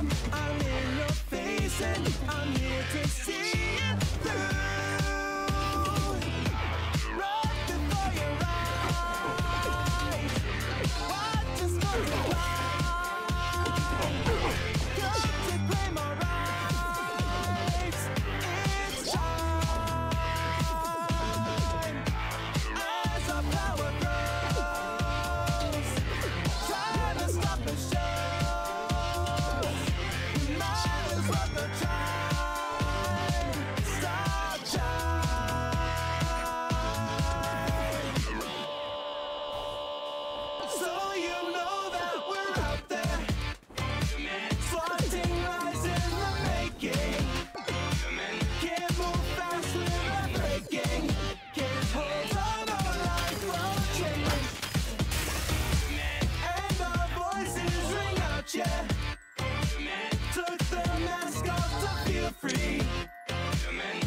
I'm in your face and I'm here to see you through. Right before your eyes, watch us multiply. Come to claim our rights. It's time. As our power grows, try to stop the show. We might as well go try. Stop shine. So you know that we're out there, spotting lies in the making. Can't move fast without breaking. Can't hold on our life while changing. And our voices ring out, yeah. Took the mask off to feel free.